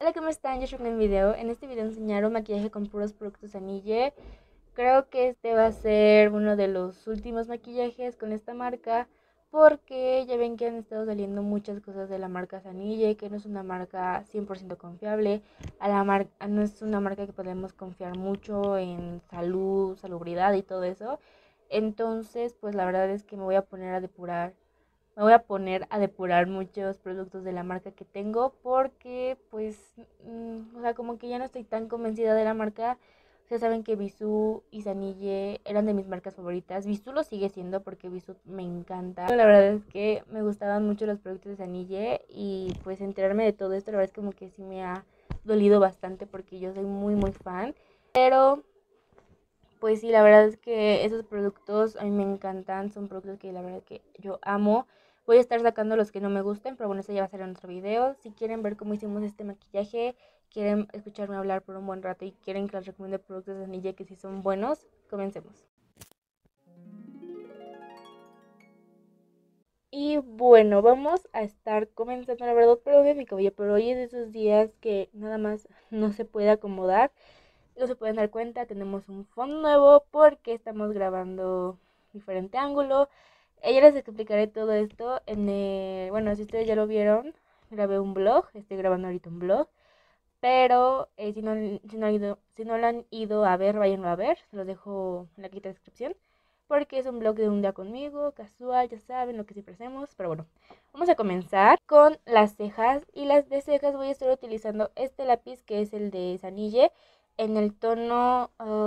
Hola, ¿cómo están? Yo soy en video. En este video enseñaron maquillaje con puros productos Anille. Creo que este va a ser uno de los últimos maquillajes con esta marca porque ya ven que han estado saliendo muchas cosas de la marca Sanille, que no es una marca 100% confiable, no es una marca que podemos confiar mucho en salud, salubridad y todo eso. Entonces, pues la verdad es que me voy a poner a depurar muchos productos de la marca que tengo porque pues, o sea, como que ya no estoy tan convencida de la marca. Ustedes saben que Bisú y Sanille eran de mis marcas favoritas. Bisú lo sigue siendo porque Bisú me encanta. La verdad es que me gustaban mucho los productos de Sanille y pues enterarme de todo esto, la verdad es como que sí me ha dolido bastante porque yo soy muy muy fan. Pero pues sí, la verdad es que esos productos a mí me encantan, son productos que la verdad que yo amo. Voy a estar sacando los que no me gusten, pero bueno, eso ya va a ser en otro video. Si quieren ver cómo hicimos este maquillaje, quieren escucharme hablar por un buen rato y quieren que les recomiende productos de Anilla que sí son buenos, comencemos. Y bueno, vamos a estar comenzando, la verdad, pero de mi cabello, pero hoy es de esos días que nada más no se puede acomodar. No se pueden dar cuenta, tenemos un fondo nuevo porque estamos grabando diferente ángulo. Ya les explicaré todo esto bueno, si ustedes ya lo vieron, grabé un vlog, estoy grabando ahorita un vlog, pero si no lo han ido a ver, váyanlo a ver, se los dejo en la quinta descripción, porque es un vlog de un día conmigo, casual, ya saben lo que siempre hacemos, pero bueno, vamos a comenzar con las cejas, y las de cejas voy a estar utilizando este lápiz que es el de Sanille, en el tono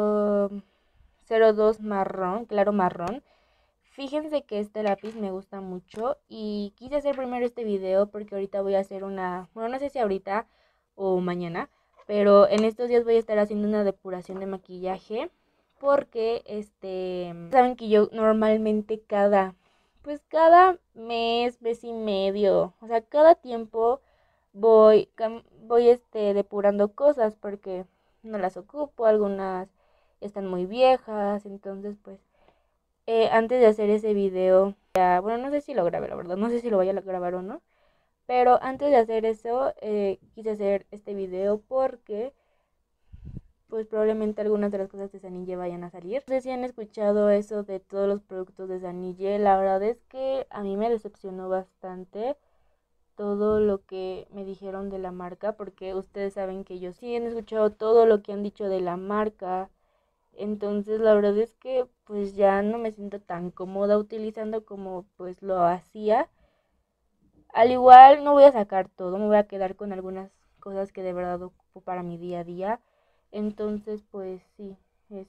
02 marrón, claro marrón. Fíjense que este lápiz me gusta mucho y quise hacer primero este video porque ahorita voy a hacer bueno, no sé si ahorita o mañana, pero en estos días voy a estar haciendo una depuración de maquillaje porque saben que yo normalmente cada mes y medio, o sea, cada tiempo voy depurando cosas porque no las ocupo, algunas están muy viejas, entonces pues antes de hacer ese video, bueno, no sé si lo grabé, la verdad, no sé si lo voy a grabar o no, pero antes de hacer eso, quise hacer este video porque, pues probablemente algunas de las cosas de Sanille vayan a salir. No sé si han escuchado eso de todos los productos de Sanille, la verdad es que a mí me decepcionó bastante todo lo que me dijeron de la marca, porque ustedes saben que yo sí he escuchado todo lo que han dicho de la marca. Entonces la verdad es que pues ya no me siento tan cómoda utilizando como pues lo hacía. Al igual no voy a sacar todo, me voy a quedar con algunas cosas que de verdad ocupo para mi día a día. Entonces pues sí,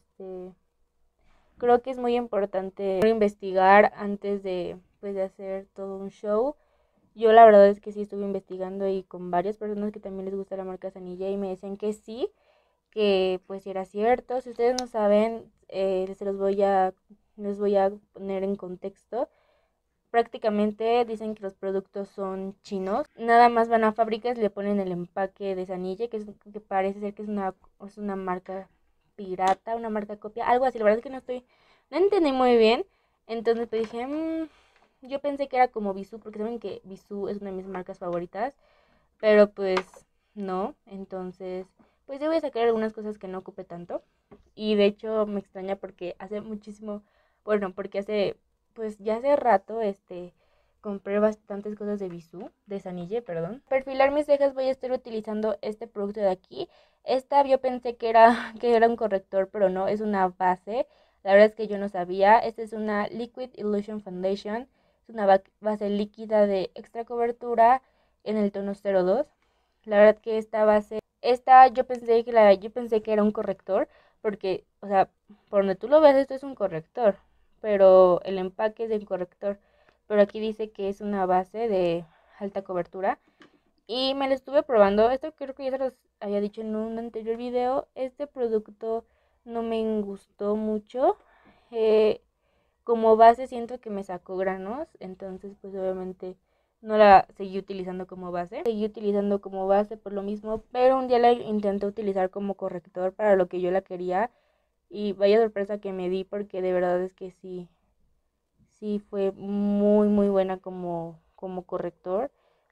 creo que es muy importante investigar antes de pues de hacer todo un show. Yo la verdad es que sí estuve investigando y con varias personas que también les gusta la marca Sanilla y me decían que sí, que pues si era cierto. Si ustedes no saben, les voy a poner en contexto. Prácticamente dicen que los productos son chinos. Nada más van a fábricas, le ponen el empaque de Sanille, que parece ser que es una marca pirata, una marca copia, algo así. La verdad es que no entendí muy bien. Entonces pues dije, yo pensé que era como Bisú, porque saben que Bisú es una de mis marcas favoritas, pero pues no. Entonces pues yo voy a sacar algunas cosas que no ocupe tanto. Y de hecho me extraña porque hace muchísimo, bueno, porque pues ya hace rato, compré bastantes cosas de Bisú, de Sanille, perdón. Para perfilar mis cejas voy a estar utilizando este producto de aquí. Esta yo pensé que era un corrector, pero no, es una base. La verdad es que yo no sabía. Esta es una Liquid Illusion Foundation. Es una base líquida de extra cobertura en el tono 02. La verdad que esta yo pensé que era un corrector, porque, o sea, por donde tú lo ves, esto es un corrector, pero el empaque es de un corrector. Pero aquí dice que es una base de alta cobertura. Y me lo estuve probando. Esto creo que ya se los había dicho en un anterior video. Este producto no me gustó mucho. Eh, como base siento que me sacó granos, entonces pues obviamente no la seguí utilizando como base. Seguí utilizando como base por lo mismo, pero un día la intenté utilizar como corrector para lo que yo la quería y vaya sorpresa que me di porque de verdad es que sí, sí fue muy muy buena como corrector.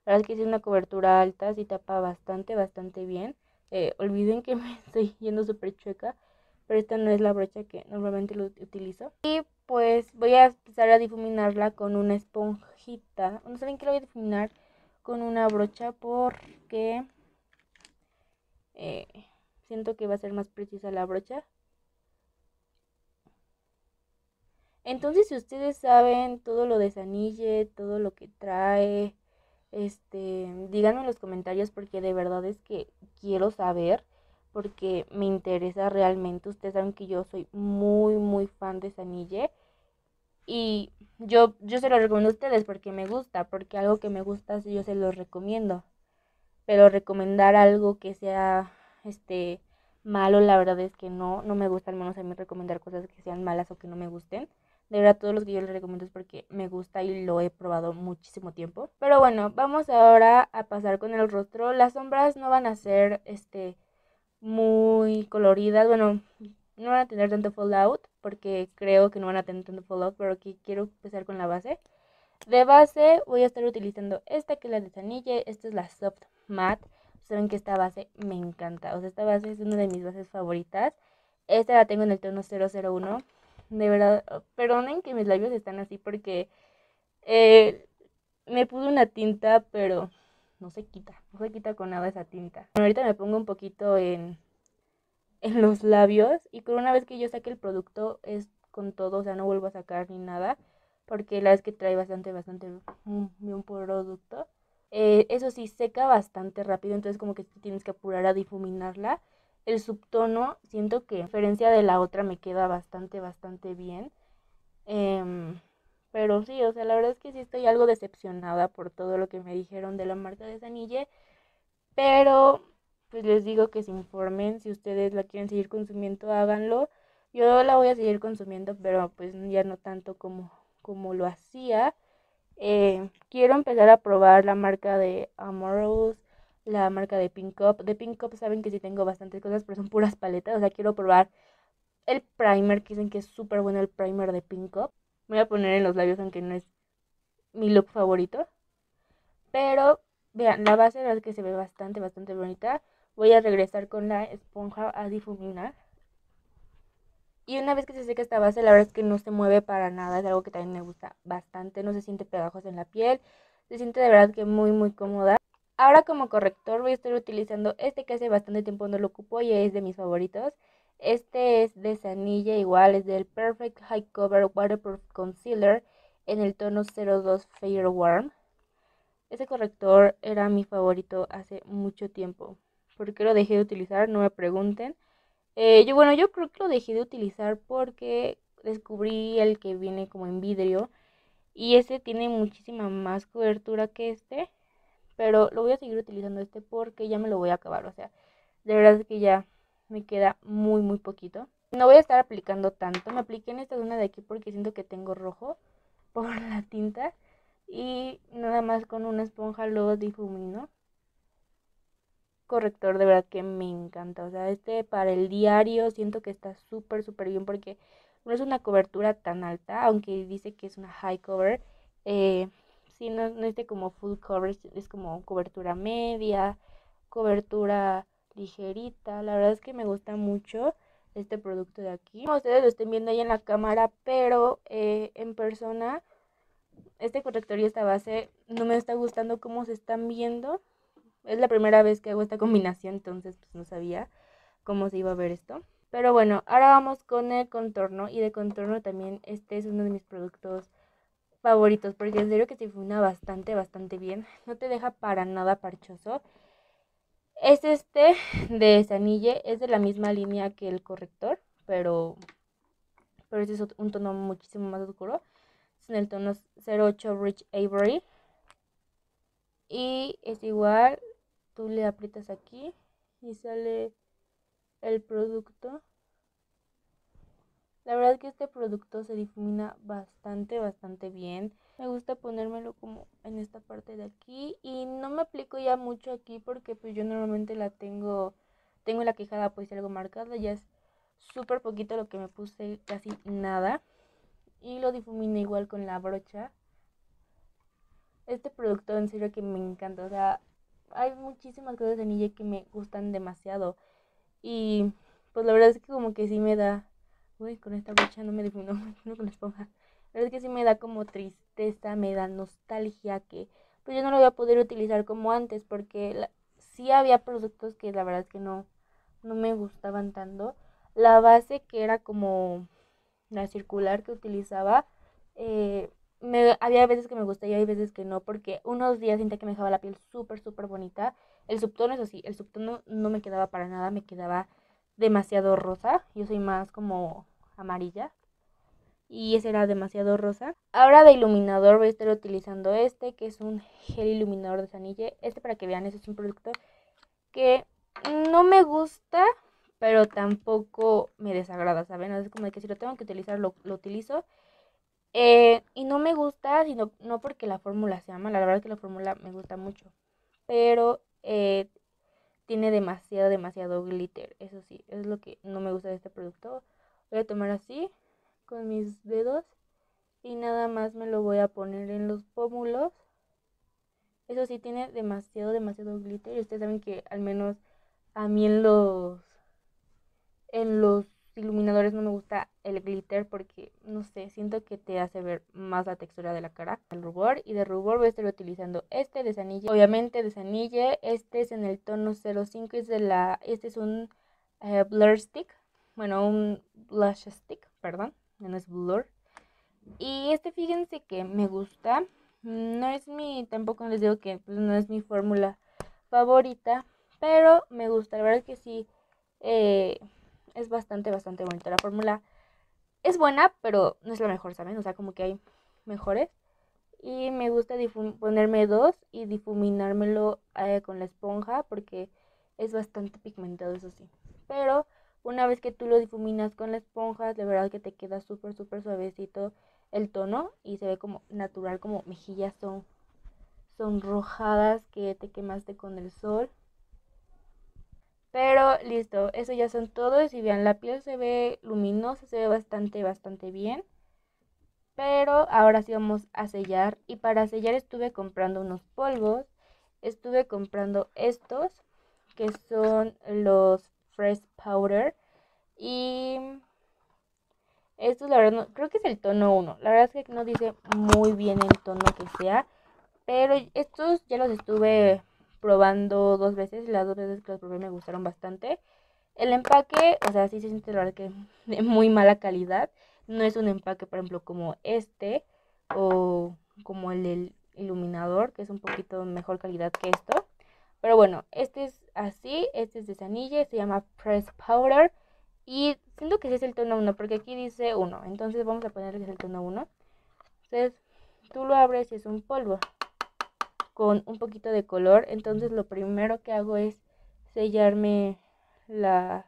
La verdad es que sí es una cobertura alta, sí tapa bastante bien. Olviden que me estoy yendo súper chueca, pero esta no es la brocha que normalmente lo utilizo. Y pues voy a empezar a difuminarla con una esponjita. No saben que lo voy a difuminar con una brocha porque eh, siento que va a ser más precisa la brocha. Entonces, si ustedes saben todo lo de Sanille, todo lo que trae, díganme en los comentarios porque de verdad es que quiero saber, porque me interesa realmente. Ustedes saben que yo soy muy fan de Sanille y yo se lo recomiendo a ustedes porque me gusta, porque algo que me gusta yo se los recomiendo. Pero recomendar algo que sea malo, la verdad es que no me gusta, al menos a mí recomendar cosas que sean malas o que no me gusten. De verdad, todos los que yo les recomiendo es porque me gusta y lo he probado muchísimo tiempo. Pero bueno, vamos ahora a pasar con el rostro. Las sombras no van a ser muy coloridas. Bueno, no van a tener tanto fallout porque creo que no van a tener tanto fallout, pero aquí quiero empezar con la base. De base voy a estar utilizando esta que es la de Sanille, esta es la Soft Matte. Saben que esta base me encanta, o sea, esta base es una de mis bases favoritas. Esta la tengo en el tono 001. De verdad, perdonen que mis labios están así porque eh, me puse una tinta, pero no se quita con nada esa tinta. Bueno, ahorita me pongo un poquito en los labios y con una vez que yo saque el producto es con todo, o sea, no vuelvo a sacar ni nada porque la vez que trae bastante un producto. Eso sí, seca bastante rápido, entonces como que tienes que apurar a difuminarla. El subtono, siento que a diferencia de la otra me queda bastante bien. Em, pero sí, o sea, la verdad es que sí estoy algo decepcionada por todo lo que me dijeron de la marca de Sanille. Pero pues les digo que se informen, si ustedes la quieren seguir consumiendo, háganlo. Yo la voy a seguir consumiendo, pero pues ya no tanto como lo hacía. Quiero empezar a probar la marca de Amorous, la marca de Pink Up. De Pink Up saben que sí tengo bastantes cosas, pero son puras paletas. O sea, quiero probar el primer, que dicen que es súper bueno el primer de Pink Up. Me voy a poner en los labios, aunque no es mi look favorito. Pero vean, la base la verdad es que se ve bastante bonita. Voy a regresar con la esponja a difuminar. Y una vez que se seca esta base, la verdad es que no se mueve para nada. Es algo que también me gusta bastante. No se siente pegajosa en la piel. Se siente de verdad que muy cómoda. Ahora como corrector voy a estar utilizando este que hace bastante tiempo no lo ocupo y es de mis favoritos. Este es de Sanille, igual es del Perfect High Cover Waterproof Concealer en el tono 02 Fair Warm. Ese corrector era mi favorito hace mucho tiempo. ¿Por qué lo dejé de utilizar? No me pregunten. Yo creo que lo dejé de utilizar porque descubrí el que viene como en vidrio. Y ese tiene muchísima más cobertura que este. Pero lo voy a seguir utilizando este porque ya me lo voy a acabar. O sea, de verdad es que ya me queda muy poquito. No voy a estar aplicando tanto. Me apliqué en esta zona de aquí porque siento que tengo rojo por la tinta. Y nada más con una esponja lo difumino. Corrector de verdad que me encanta. O sea, para el diario siento que está súper bien porque no es una cobertura tan alta, aunque dice que es una high cover. Eh, sí, no es de como full cover, es como cobertura media, cobertura ligerita. La verdad es que me gusta mucho este producto de aquí. Como ustedes lo estén viendo ahí en la cámara, pero en persona este corrector y esta base no me está gustando cómo se están viendo. Es la primera vez que hago esta combinación, entonces pues no sabía cómo se iba a ver esto. Pero bueno, ahora vamos con el contorno. Y de contorno también este es uno de mis productos favoritos porque en serio que se difumina bastante bien. No te deja para nada parchoso. Es este de Sanille, es de la misma línea que el corrector, pero este es un tono muchísimo más oscuro. Es en el tono 08 Rich Avery. Y es igual, tú le aprietas aquí y sale el producto. La verdad es que este producto se difumina bastante bien. Me gusta ponérmelo como en esta parte de aquí y no me aplico ya mucho aquí porque pues yo normalmente tengo la quijada pues algo marcada, ya es súper poquito lo que me puse, casi nada. Y lo difumino igual con la brocha. Este producto en serio que me encanta. O sea, hay muchísimas cosas de Nille que me gustan demasiado. Y pues la verdad es que como que sí me da... Uy, con esta brocha no me difumino, no con la esponja. La verdad es que sí me da como tristeza, me da nostalgia que pues yo no lo voy a poder utilizar como antes porque sí había productos que la verdad es que no me gustaban tanto. La base que era como la circular que utilizaba, había veces que me gustaba y hay veces que no, porque unos días sentía que me dejaba la piel súper, súper bonita. El subtono, eso sí, el subtono no me quedaba para nada, me quedaba demasiado rosa. Yo soy más como amarilla y ese era demasiado rosa. Ahora de iluminador voy a estar utilizando este, que es un gel iluminador de Sanille. Este, para que vean, ese es un producto que no me gusta, pero tampoco me desagrada, ¿saben? Es como de que si lo tengo que utilizar, lo utilizo. Y no me gusta, sino no porque la fórmula sea mala, la verdad es que la fórmula me gusta mucho, pero tiene demasiado, demasiado glitter, eso sí, es lo que no me gusta de este producto. Voy a tomar así, con mis dedos, y nada más me lo voy a poner en los pómulos. Eso sí, tiene demasiado, demasiado glitter, y ustedes saben que al menos a mí en los iluminadores no me gusta el glitter porque, no sé, siento que te hace ver más la textura de la cara. El rubor, y de rubor voy a estar utilizando este de Sanille. Obviamente de Sanille, este es en el tono 05, este es un blur stick, bueno, un blush stick, perdón, no es blur. Y este fíjense que me gusta, no es tampoco les digo que pues, no es mi fórmula favorita, pero me gusta, la verdad es que sí, eh, es bastante, bastante bonita. La fórmula es buena, pero no es la mejor, ¿saben? O sea, como que hay mejores. Y me gusta ponerme dos y difuminármelo con la esponja porque es bastante pigmentado, eso sí. Pero una vez que tú lo difuminas con la esponja, de verdad que te queda súper, súper suavecito el tono y se ve como natural, como mejillas sonrojadas que te quemaste con el sol. Pero listo, eso ya son todos. Y vean, la piel se ve luminosa, se ve bastante, bastante bien. Pero ahora sí vamos a sellar. Y para sellar estuve comprando unos polvos. Estuve comprando estos, que son los Fresh Powder. Y estos, la verdad, creo que es el tono 1. La verdad es que no dice muy bien el tono que sea. Pero estos ya los estuve probando 2 veces. Y las 2 veces que los probé me gustaron bastante. El empaque, o sea, sí se siente la verdad que de muy mala calidad. No es un empaque, por ejemplo, como este o como el del iluminador, que es un poquito mejor calidad que esto. Pero bueno, este es así, este es de Sanille, se llama Press Powder. Y siento que ese es el tono 1, porque aquí dice 1. Entonces vamos a ponerle que es el tono 1. Entonces tú lo abres y es un polvo con un poquito de color. Entonces lo primero que hago es sellarme la...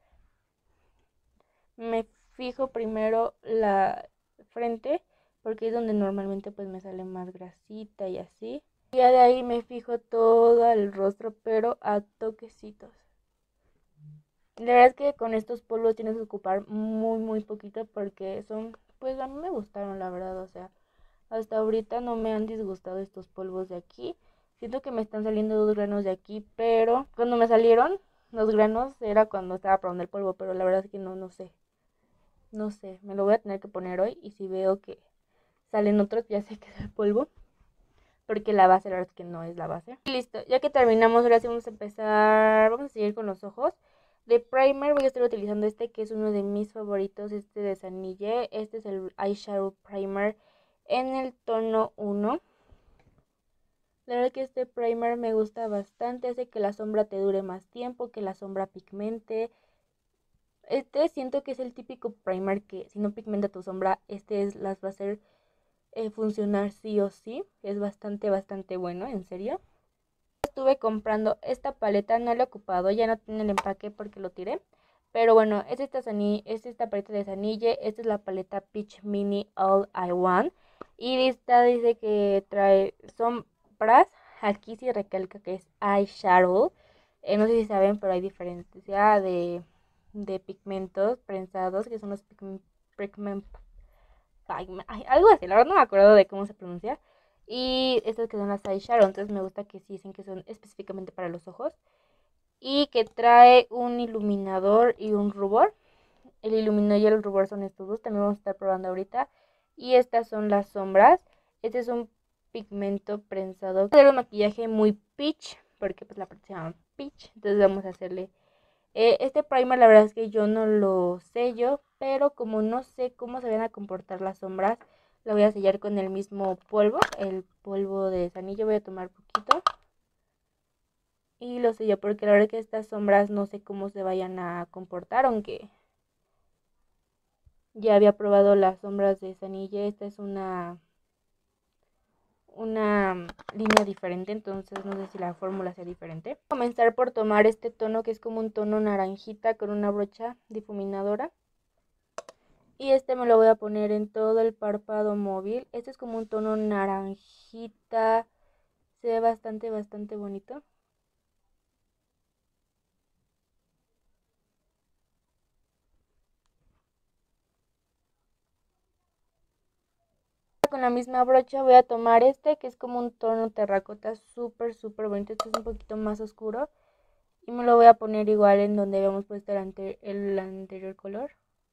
Me fijo primero la frente porque es donde normalmente pues me sale más grasita y así. Y ya de ahí me fijo todo el rostro, pero a toquecitos. La verdad es que con estos polvos tienes que ocupar muy muy poquito porque son, pues a mí me gustaron la verdad, o sea, hasta ahorita no me han disgustado estos polvos de aquí. Siento que me están saliendo 2 granos de aquí, pero cuando me salieron los granos era cuando estaba probando el polvo, pero la verdad es que no sé. No sé, me lo voy a tener que poner hoy y si veo que salen otros, ya sé que es el polvo. Porque la base, la verdad es que no es la base. Y listo, ya que terminamos, ahora sí vamos a empezar. Vamos a seguir con los ojos. De primer voy a estar utilizando este que es uno de mis favoritos, este de Sanille. Este es el eyeshadow primer en el tono 1. La verdad que este primer me gusta bastante, hace que la sombra te dure más tiempo, que la sombra pigmente. Este siento que es el típico primer que si no pigmenta tu sombra, las va a hacer funcionar sí o sí. Es bastante, bastante bueno, en serio. Estuve comprando esta paleta, no la he ocupado, ya no tiene el empaque porque lo tiré. Pero bueno, es esta paleta de Sanille, esta es la paleta Peach Mini All I Want. Y esta dice que trae sombras, aquí sí recalca que es eyeshadow. No sé si saben, pero hay diferencia de pigmentos prensados, que son los pigmentos, algo así, la verdad no me acuerdo de cómo se pronuncia. Y estas que son las eyeshadow, entonces me gusta que sí dicen que son específicamente para los ojos. Y que trae un iluminador y un rubor. El iluminador y el rubor son estos dos, también vamos a estar probando ahorita. Y estas son las sombras. Este es un pigmento prensado. Voy a hacer un maquillaje muy peach, porque pues la parte se llama peach. Entonces vamos a hacerle... este primer la verdad es que yo no lo sello, pero como no sé cómo se van a comportar las sombras, lo voy a sellar con el mismo polvo, el polvo de desanillo. Voy a tomar poquito y lo sello porque la verdad es que estas sombras no sé cómo se vayan a comportar, aunque ya había probado las sombras de Sanille. Esta es una línea diferente, entonces no sé si la fórmula sea diferente. Voy a comenzar por tomar este tono que es como un tono naranjita con una brocha difuminadora. Y este me lo voy a poner en todo el párpado móvil. Este es como un tono naranjita. Se ve bastante bonito. Con la misma brocha voy a tomar este que es como un tono terracota súper bonito. Este es un poquito más oscuro. Y me lo voy a poner igual en donde habíamos puesto el anterior color.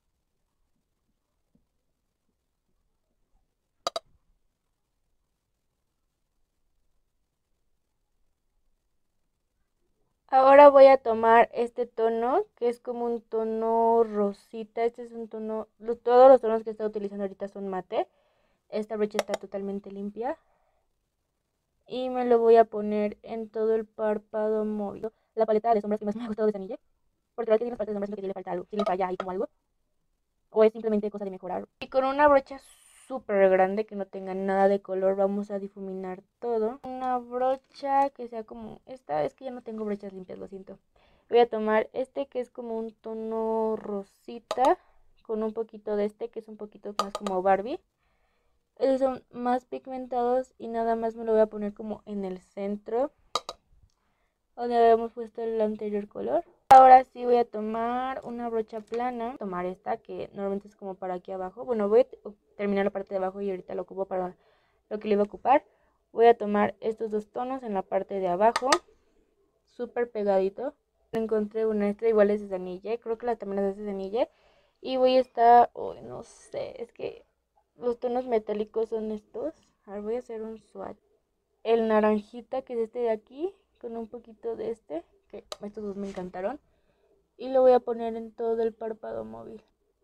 Ahora voy a tomar este tono, que es como un tono rosita. Este es un tono, todos los tonos que estoy utilizando ahorita son mate. Esta brocha está totalmente limpia. Y me lo voy a poner en todo el párpado móvil. La paleta de sombras que más me ha gustado de Sanille, porque la verdad que tiene paletas de sombras que le falta algo, si le falla ahí como algo, o es simplemente cosa de mejorar. Y con una brocha súper grande que no tenga nada de color vamos a difuminar todo. Una brocha que sea como esta, es que ya no tengo brochas limpias, lo siento. Voy a tomar este que es como un tono rosita con un poquito de este que es un poquito más como Barbie. Estos son más pigmentados y nada más me lo voy a poner como en el centro donde habíamos puesto el anterior color. Ahora sí voy a tomar una brocha plana, tomar esta que normalmente es como para aquí abajo. Bueno, voy a terminar la parte de abajo y ahorita lo ocupo para lo que le iba a ocupar. Voy a tomar estos dos tonos en la parte de abajo, súper pegadito. Encontré una extra igual es de Sanille, creo que la también es de Sanille. Y voy a estar, oh, no sé, es que los tonos metálicos son estos. A ver, voy a hacer un swatch. El naranjita que es este de aquí, con un poquito de este, que estos dos me encantaron. Y lo voy a poner en todo el párpado móvil.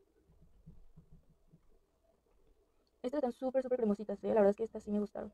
Estas están súper cremositas, la verdad es que estas sí me gustaron.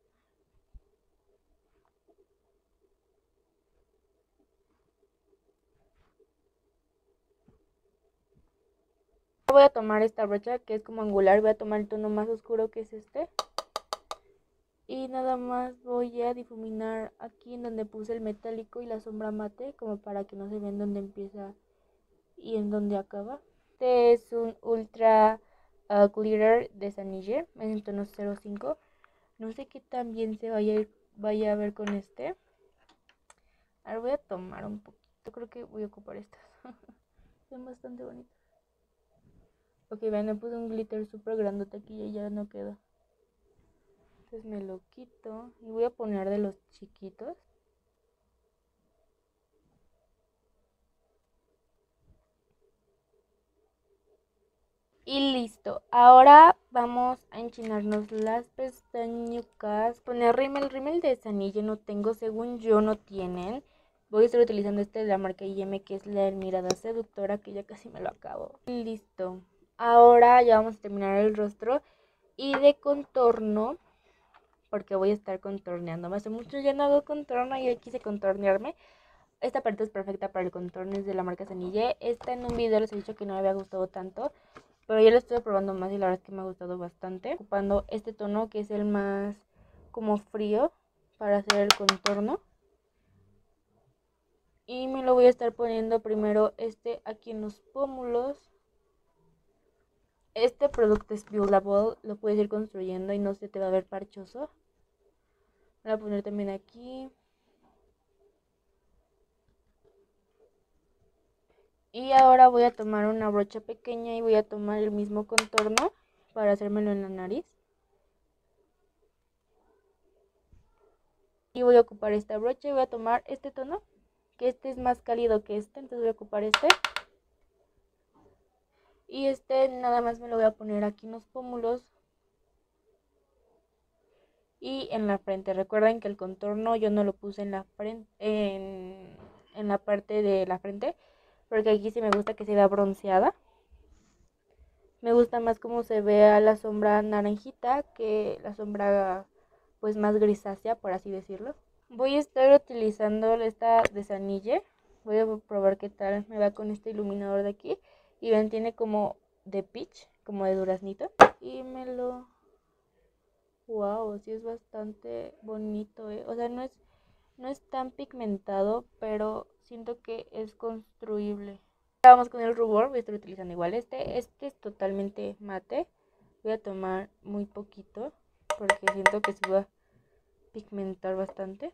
Voy a tomar esta brocha que es como angular, voy a tomar el tono más oscuro que es este. Y nada más voy a difuminar aquí en donde puse el metálico y la sombra mate, como para que no se vea en donde empieza y en donde acaba. Este es un Ultra Glitter de Sanille, en el tono 05. No sé qué tan bien se vaya a ver con este. Ahora voy a tomar un poquito, creo que voy a ocupar estas. Son bastante bonitas. Ok, vean, me puse un glitter súper grandote aquí y ya no queda. Entonces me lo quito y voy a poner de los chiquitos. Y listo. Ahora vamos a enchinarnos las pestañucas. Poner rímel de Sanille no tengo, según yo no tienen. Voy a estar utilizando este de la marca IM, que es la Mirada Seductora, que ya casi me lo acabo. Listo. Ahora ya vamos a terminar el rostro. Y de contorno, porque voy a estar contorneando. Hace mucho ya no hago contorno y hoy quise contornearme. Esta parte es perfecta para el contorno, es de la marca Sanille. Esta en un video les he dicho que no me había gustado tanto, pero ya lo estoy probando más y la verdad es que me ha gustado bastante. Ocupando este tono que es el más como frío para hacer el contorno. Y me lo voy a estar poniendo primero este aquí en los pómulos. Este producto es buildable, lo puedes ir construyendo y no se te va a ver parchoso. Voy a poner también aquí. Y ahora voy a tomar una brocha pequeña y voy a tomar el mismo contorno para hacérmelo en la nariz. Y voy a ocupar esta brocha y voy a tomar este tono, que este es más cálido que este, entonces voy a ocupar este. Y este nada más me lo voy a poner aquí en los pómulos y en la frente. Recuerden que el contorno yo no lo puse en la frente, en la parte de la frente, porque aquí sí me gusta que se vea bronceada. Me gusta más cómo se vea la sombra naranjita que la sombra pues más grisácea, por así decirlo. Voy a estar utilizando esta desanille. Voy a probar qué tal me va con este iluminador de aquí. Y ven, tiene como de peach, como de duraznito. Y me lo... Wow, sí es bastante bonito, ¿eh? O sea, no es tan pigmentado, pero siento que es construible. Ahora vamos con el rubor, voy a estar utilizando igual este. Este es totalmente mate. Voy a tomar muy poquito porque siento que se va a pigmentar bastante.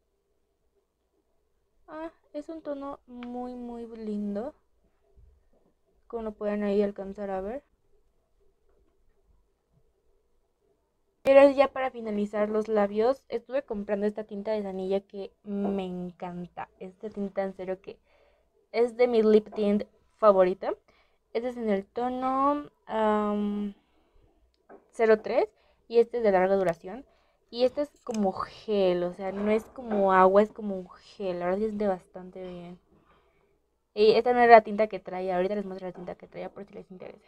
Es un tono muy lindo, como lo pueden ahí alcanzar a ver. Y ahora ya para finalizar los labios, estuve comprando esta tinta de Sanilla que me encanta. Esta tinta en serio que es de mi lip tint favorita. Este es en el tono 03 y este es de larga duración. Y este es como gel, o sea, no es como agua, es como un gel. La verdad es de bastante bien. Y esta no era la tinta que traía, ahorita les muestro la tinta que traía por si les interesa.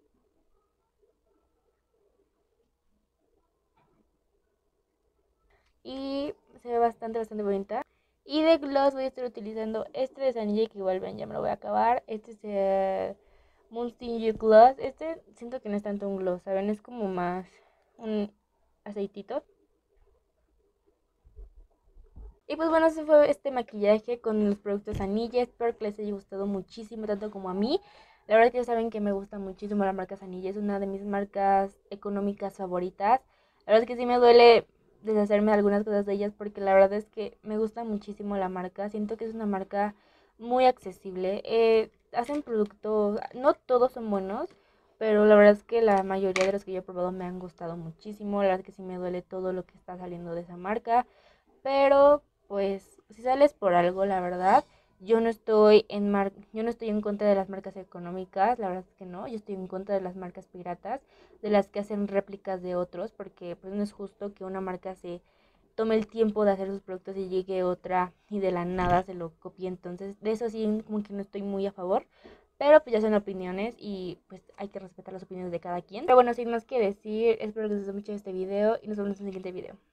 Y se ve bastante bonita. Y de gloss voy a estar utilizando este de Sanille que igual ven, ya me lo voy a acabar. Este es Moonstone You Gloss. Este siento que no es tanto un gloss, ¿saben? Es como más un aceitito. Y pues bueno, ese fue este maquillaje con los productos Sanille. Espero que les haya gustado muchísimo, tanto como a mí. La verdad que ya saben que me gusta muchísimo la marca Sanille. Es una de mis marcas económicas favoritas. La verdad es que sí me duele deshacerme de algunas cosas de ellas porque la verdad es que me gusta muchísimo la marca. Siento que es una marca muy accesible. Hacen productos, no todos son buenos, pero la verdad es que la mayoría de los que yo he probado me han gustado muchísimo. La verdad es que sí me duele todo lo que está saliendo de esa marca. Pero pues si sales por algo, la verdad, yo no estoy en contra de las marcas económicas, la verdad es que no, yo estoy en contra de las marcas piratas, de las que hacen réplicas de otros, porque pues no es justo que una marca se tome el tiempo de hacer sus productos y llegue otra y de la nada se lo copie. Entonces de eso sí como que no estoy muy a favor, pero pues ya son opiniones y pues hay que respetar las opiniones de cada quien. Pero bueno, sin más que decir, espero que les haya mucho este video y nos vemos en el siguiente video.